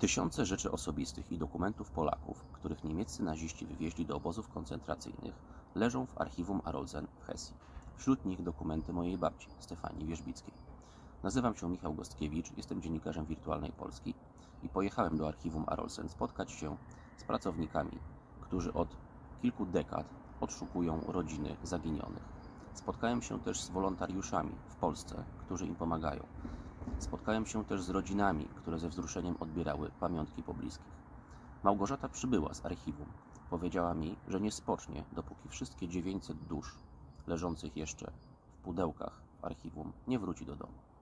Tysiące rzeczy osobistych i dokumentów Polaków, których niemieccy naziści wywieźli do obozów koncentracyjnych, leżą w archiwum Arolsen w Hesji. Wśród nich dokumenty mojej babci, Stefanii Wierzbickiej. Nazywam się Michał Gostkiewicz, jestem dziennikarzem Wirtualnej Polski i pojechałem do archiwum Arolsen spotkać się z pracownikami, którzy od kilku dekad odszukują rodziny zaginionych. Spotkałem się też z wolontariuszami w Polsce, którzy im pomagają. Spotkałem się też z rodzinami, które ze wzruszeniem odbierały pamiątki po bliskich. Małgorzata przybyła z archiwum. Powiedziała mi, że nie spocznie, dopóki wszystkie 900 dusz leżących jeszcze w pudełkach w archiwum nie wróci do domu.